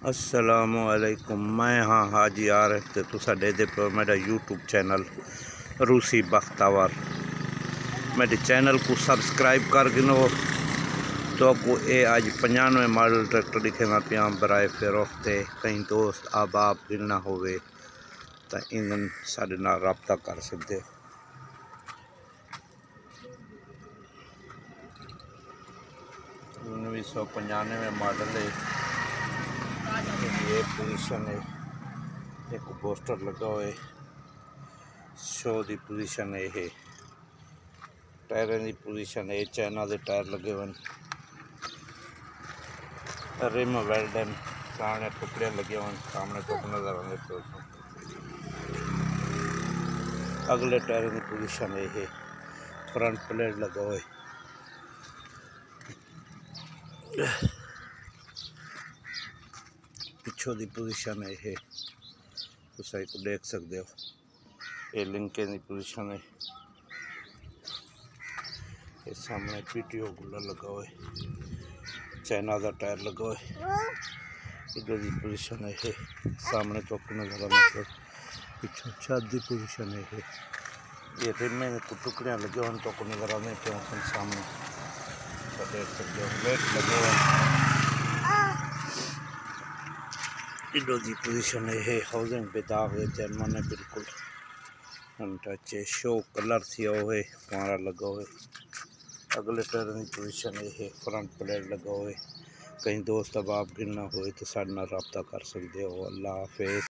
अस्सलामुअलैकुम। मैं हाँ हाजी आरिफ ते तुसा दे पे मेरा यूट्यूब चैनल रूसी बख्तावर। मेरे चैनल को सब्सक्राइब कर गिनो तो को ए आज 95 मॉडल ट्रैक्टर दिखेगा पिया बराए फरोख्त। कहीं दोस्त आबाब गिरना होवे तो इन साडे नाल रब्ता कर सकते हो। 1995 मॉडल है। ये पोजीशन है, एक पोस्टर लगा हुआ है, शो की पोजीशन है, टायरों की पोजीशन है, चाइना के टायर लगे हुए, रिम वेल्डन, सामने टुकड़े लगे हुए, सामने टुक नजर आने तो अगले टायर की पोजीशन है, फ्रंट प्लेट लगा हुआ है, पिछों की पोजीशन है, तुम को देख सकते हो। ये लिंके की पोजीशन है, ये सामने पीटीओ कूलर लगा हुआ है, चाइना का टायर लगा हुआ है, इधर की पोजीशन है, सामने तो नजर आने तो पिछों छत की पोजीशन है। ये रिम में टुकड़ियाँ लगे हुए तो नजर आने तो सामने तो देख सकते हो। वेट लगे हुए इधर की पोजीशन है, हाउसिंग पे दाग है, जर्मन है बिल्कुल टच है, शो कलर थी हुए हमारा लगा हुए। अगले टायर की पोजीशन है, फ्रंट प्लेट लगा हुए। कहीं दोस्त अब आप गिरना हुए तो साढ़े नाल रब्ता कर सकते हो। अल्लाह हाफिज़।